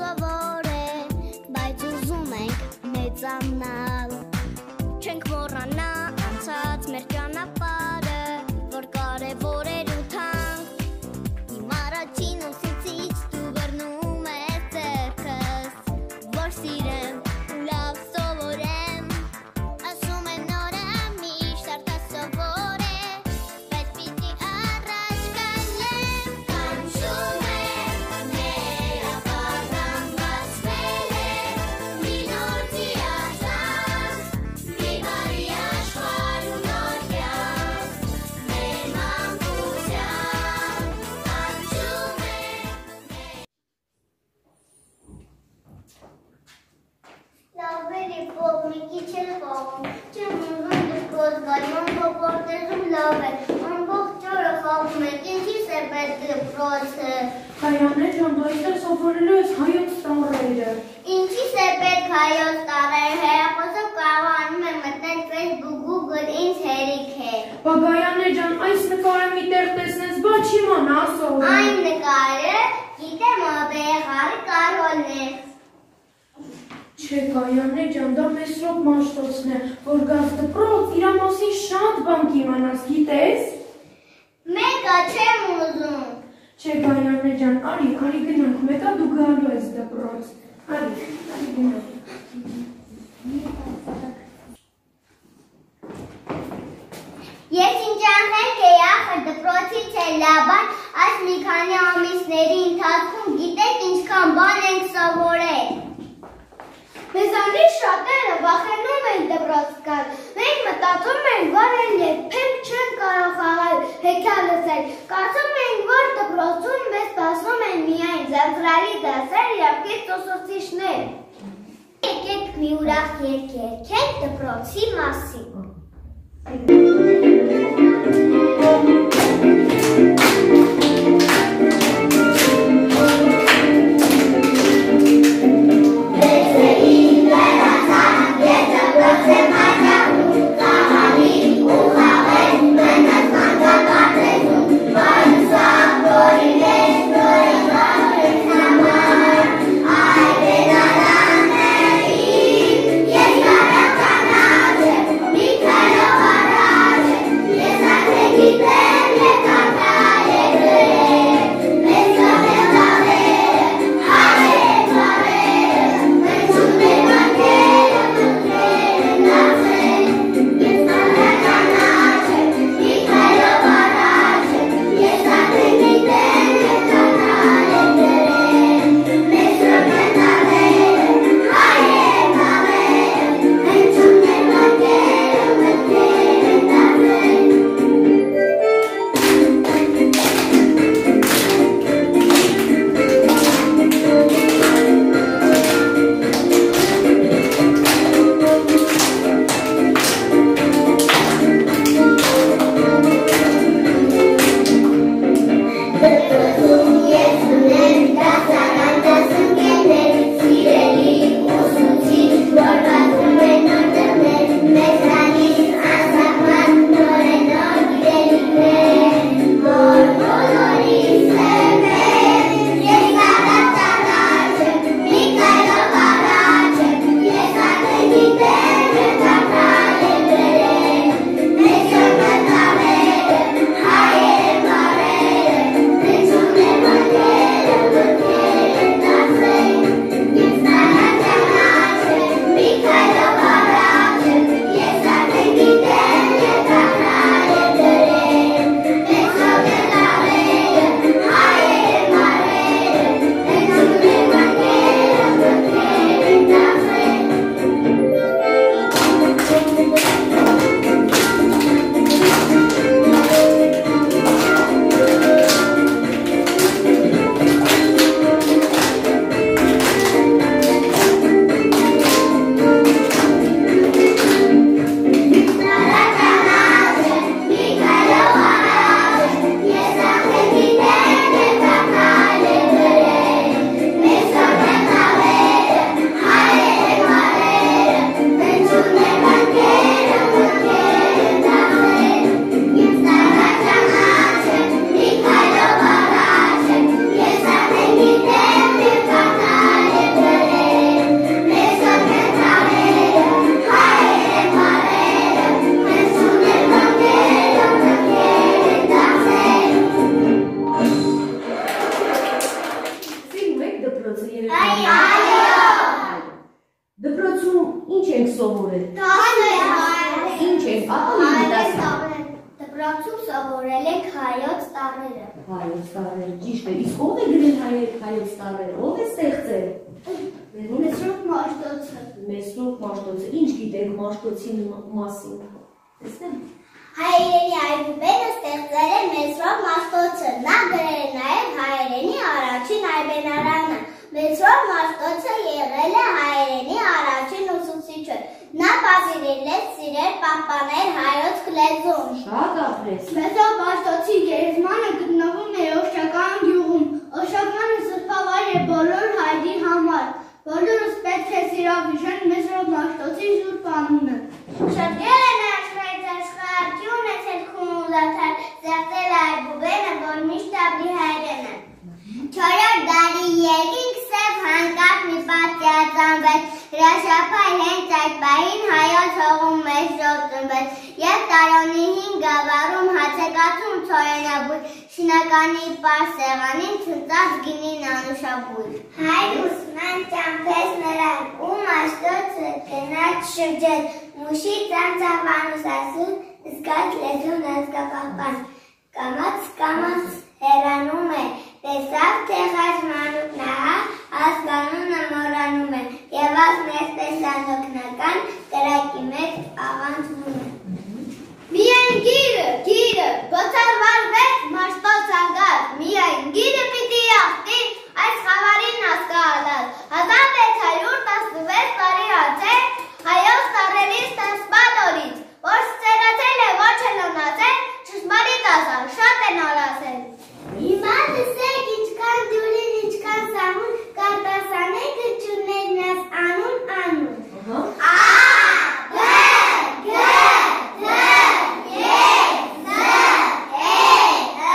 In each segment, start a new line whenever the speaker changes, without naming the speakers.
սովորել, բայց ուզում ենք մեծանալ։ Չենք մոռանա անցած մեր ճանապարհը, որ կարևոր էր ու թանկ։ Իմ առաջին ուսուցիչ դու բռնում ես ձեռքս, որ սիրեմ ու լավ սովորեմ։ Ասում են նորը միշտ արտասովոր է, բայց պիտի առաջ գնեմ։ Կանչում է մեր ապագան բացվել է, մի նոր տիեզերք, մի բարի աշխարհ ու նոր կյանք, մեր մանկության կանչում է Լավերի փոքրիկի չել խաղում, չեմ ուզում դուրս գալու, ամբողջներում լավ է, ամբողջ օրը խաղում եք, ինչի՞ս է պետք դպրոցը։
Հայրաներ ջան, դու այստեղ սովորելու ես հայոց տառերը։
Ինչի՞ս է պետք հայոց տառերը, հեռախոսով կարողանում եմ մտնել Facebook, Google, ինձ հերիք է։
Բաբայաններ ջան, այս նկարը մի տեղ տեսնես, բա չիմանա սովորել։
Այն նկարը գիտեմ ով է եղել Կարոլն է։
Չէ, Գայաններ ջան, դա Մեսրոպ Մաշտոցն է, որ գաց դպրոց, իր մասին շատ բան կիմանաս, գիտես։
Մեկը չեմ ուզում։
Չէ, Գայաններ ջան, արի գնանք, մեկը դու գալու ես դպրոց։ Արի գնանք։
Ես ինչ անհենք էի ախր դպրոցից է լաբան, այս մի քանի ամիսների ընթացքում գիտեք ինչքան բան ենք սովորել։ Մեզանից շատերը վախենում են դպրոց գալ, մենք մտածում ենք, որ են երբեք չեն կարող խաղալ, հեքիաթ լսել, կարծում ենք, որ դպրոցում մեզ տասնում են միայն զարդարալի դասեր և կեցոսոցիչներ։ Եկեք մի ուրախ երգ երգենք դպրոցի մասին։
Yes, եք, ատամի դասի։
Դպրոցում սովորել ենք հայոց տառերը։
Հայոց տառերը, ճիշտ է, իսկ ով է գրել հայոց տառերը, ով է ստեղծել։
Մեսրոպ Մաշտոցը։
Մեսրոպ Մաշտոցը, ինչ գիտեք Մաշտոցի մասին։ Տեսնեմ։
Հայերենի այբուբենը ստեղծել է Մեսրոպ Մաշտոցը, նա գրել է նաև հայերենի առաջին այբենարանը։ Մեսրոպ Մաշտոցը եղել է հայերենի առաջին ուսուցիչը, նա պատվիրել է սիրել պահպանել հայոց լեզուն։
Շատ ապրես։
Մեսրոպ Մաշտոցի գերեզմանը գտնվում է Օշական գյուղում, Օշականը սրբավայր է բոլոր հայերի համար, բոլորս պետք է սիրով հիշեն Մեսրոպ Մաշտոցի սուրբ անունը։ Շրջել է աշխարհից աշխարհ, ունեցել քունուզաթար, ստեղծել այբուբենը, որ միշտ ապրի հայրենը։ 4-րդ դարի երկինք սև հանկարծ մի պատյածանվեց, հրաշափայ հենց այդ պահին հայոց հողում Մեսրոպ ծնվեց, և տարոնի 5 գավառում հացեկացում ցորենաբույր, շինականի պարզ սեղանին ցնծած գինին անուշաբույր։ Հայր ուսման ճամփեց նրան, ու Մաշտոցը գնաց շրջել, մուշի ծանծավանուս ասում, զգաց լեզուն ազգապահպան, կամաց հեռանում է, տեսավ թե խաչ մանուկ նահա, ազգանունը մոռանում է, և ասում այսպես անօգնական կրակի մեջ աղանցվում է։ Միայն գիրը, բոցավարվեց Մաշտոց անգար, միայն գիրը պիտի աղտի, այս խավարին ասկալալ, 1616 տարի ացել, հայոց տարերի ստեղծման օրից, որ ստերացել է ոչ էլ ունացել, ճշմարիտ ասալ, շատ են արասել։ Հիմա լսեք ինչքան դուրին, ինչքան սամուն, կարտասանեկը չուներն ես անուն։ A, B, G, D, E, Z, E,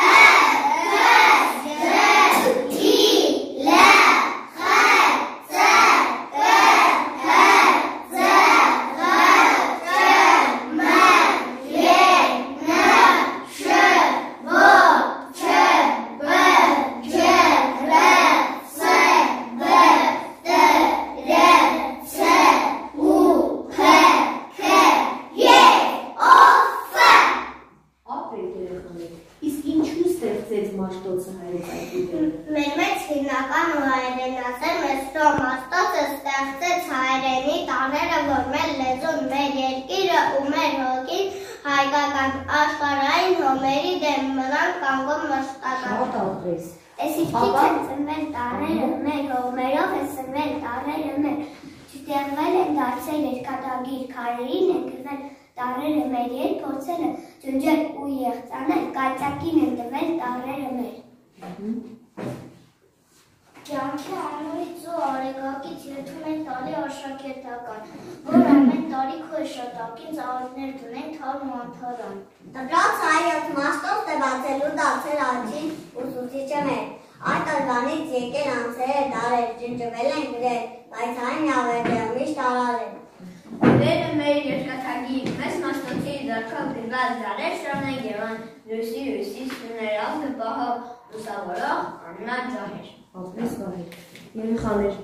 F, G, I, L, X, Z, P, H, Z, G, M, Y, N, Š, V, Č, B, Č, R, S, B, T, R, C, U, H, K, J, O, F։
Ապրեք երեխաներ, իսկ ինչու ստեղծեց Մաշտոցը հայոց այբուբենը։
Մեր մեծ հիմնական ու հայրենասեր Մեսրոպ Մաշտոցը ստեղծեց հայրենի տառերը, որ մեր լեզուն, մեր երկիրը ու մեր հոգին հայկական աշխարհային հոմերի դեմ մնան կանգուն մշտական։
Շատ ապրես։
Էս ինչից են ծնվել տառերը մեր, հողմերով են ծնվել տառերը մեր, չտեղվել են դարձել երկաթագիր քարերին են գրվել տառերը մեր, երբ փորձել են ջնջել ու եղծանել, կայծակին են տվել տառերը մեր։ Կյանքի անունից ու արեգակից եթում են տալի աշակերտական, որ ամեն տարի քո շատակին ծաղիկներ դնեն թարմ ու անթարան։ Դպրոց հայոց Մաշտոցը բացելու դարձել առաջին ուսուցիչը մեր։ Այդ օրվանից եկել անցել դարեր, ջնջվել են գրել, բայց այն ավերդը միշտ արարել են։ Գրերը մեր երկաթագիր, մեծ Մաշտոցի ձեռքով գրված դարեր շարունակ եղան լույսի սյուներով գպահով լուսավորող աննան ջահեր։
Ապրես բարեք, երեխաներ,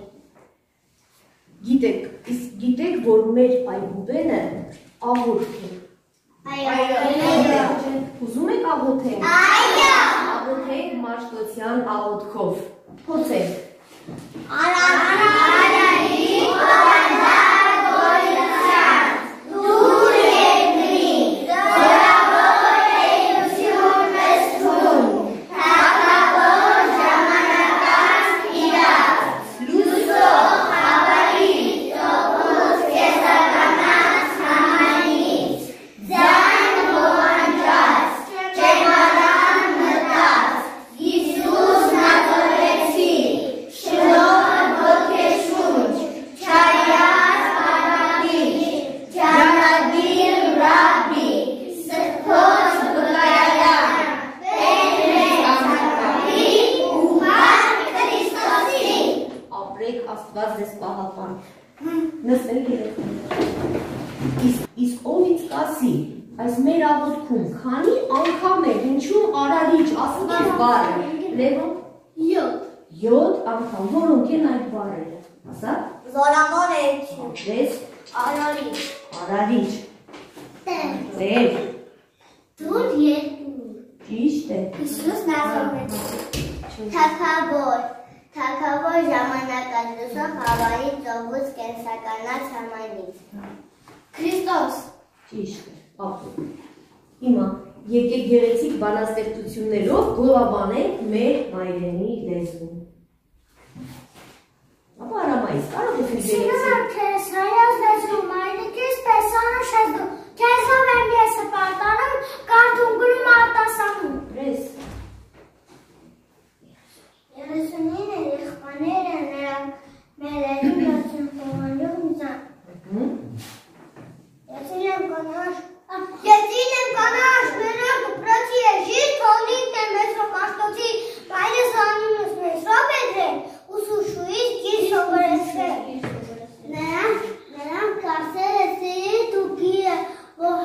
գիտեք, որ մեր այբուբենը աղոթք է։
Այո։
Ուզում եք աղոթենք։
Այո։
Աղոթենք Մաշտոցյան աղոթքով։ Փորձենք։ Աստված ձեզ պահապան։ Նստեք երեխաներ։ Իսկ ով ինձ կասի, այս մեր աղոթքում քանի անգամ է հնչում արարիչ Աստված բառը։ Լևոն 7 անգամ, որոնք են այդ բառերը։ Ասա։
Զորավոր էություն։
Ապրես։
Արարիչ։
Արարիչ։ Տեր։
Դուր երկու։
Ճիշտ է։
Հիսուս Նազարեթ։ Թագավոր ժամանակազրույցով Հավայի ծովուց կենսականաց համայնից։ Քրիստոս։
Ճիշտ է։ Ապա։ Հիմա եկեք գեղեցիկ բանաստեղծություններով գովաբանենք մեր մայրենի լեզուն։ Ապա Արամայից կարող եք գեղեցիկ։
Սիրում քեզ հայոց լեզու մայրիկից տեսանու շեզդու։ Քեզով եմ ես հպարտանում, կարդում գրում արտասանում։
Ռես։
39 եղբայրները նրա մերերի լացին խոհանջով ինձան։ Եցին եմ կանար, մերով դպրոցի էժիր, թողնինք է մեծրով մաշտոցի, մայրս անունս մեծրով էդրել, ուսուշույից գիր շովորեցրել։ Նրանք կարծել է սերի դուգիրը, որ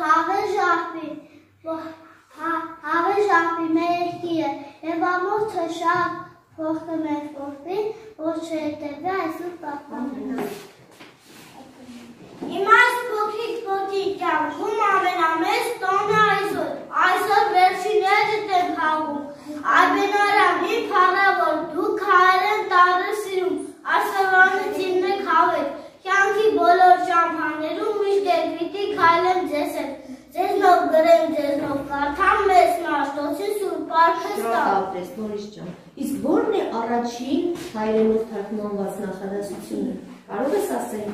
հավը ժապի մեր եղկիրը, և ամոր թշավ փոխը մեր փոխվին, որ չերտևը այսուր պապաննա։ Իմաս փոքրիկ կյանքում ամենամեծ տոնը այսօր վերջիններդ եմ խաղում, այբենարամ իմ փառավոր, դուք հայերեն տարը սիրում, այսօրանից իննեք հավեք, կյանքի բոլոր ճամփաներում միշտ դեպիտի քայլեմ ձեզ հետ, ձեզնով գրեմ, ձեզնով կարդամ մեծ մաշտոցի սուրբ պարքստան։
Շնորհակալություն, նորից ջան։ Իսկ ո՞րն է առաջին հայերենով թարգմանված նախադասությունը։ Կարող ես ասել։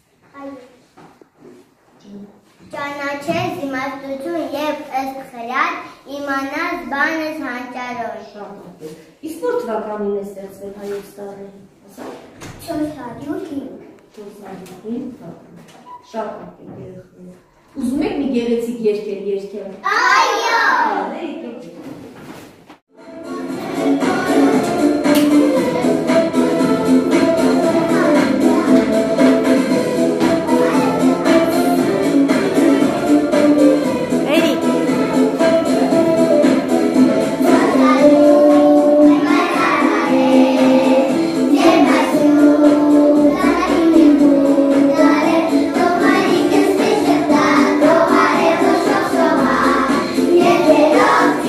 Ճանաչես իմաստություն և ըստ խրատ, իմանաս բանս հանճարոր։
Շնորհակալություն։ Իսկ ո՞ր թվականին է ստեղծվել հայոց տառը։
405
թվական։ Շատ կարճ է երեխաներ։ Ուզում եք մի գեղեցիկ երգեր երգել։
Այո։ Yeah.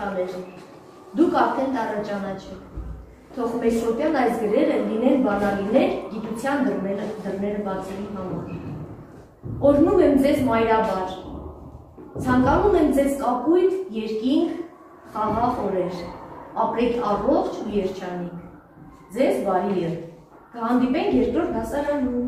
երեխաներ, դուք արդեն տարաճանաչեք, թող Մեսրոպյան այս գրերը լինեն բանալիներ գիտության դռները բացելու համար։ Օրհնում եմ ձեզ մայրաբար, ցանկանում եմ ձեզ կապույտ, երկինք, խաղաղ օրեր, ապրեք առողջ ու երջանիկ, ձեզ բարի եղեք, կհանդիպենք երկրորդ դասարանում։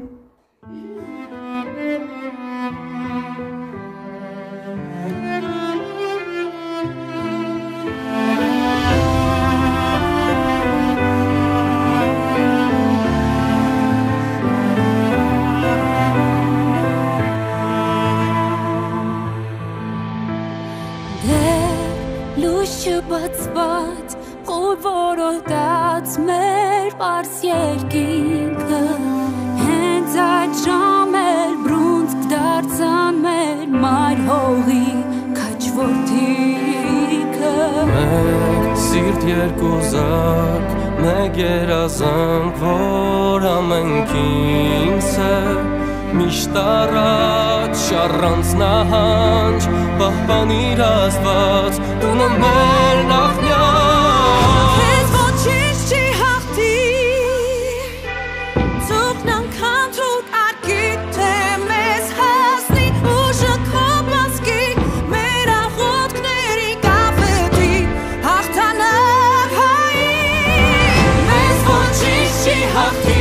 Չբացված խոր որոտած մեր պարս երկինքը հենց այդ ժամեր բրունցք դարձան մեր մայր հողի քաչորդիքը
Մեկ սիրտ երկուզակ, մեկ երազանք, որ ամենքինս է Միշտ առաջ շառանց նահանջ, պահպանիր Աստված, տունը մեր նախնյակ
Քեզ ոչինչ չի հաղթի, ծուղն անգամ թուղ արկի, թե մեզ հասնի ուժը քո մասկի, մեր աղոթքների կապետի, հաղթանակ հայի Մեզ ոչինչ չի հաղթի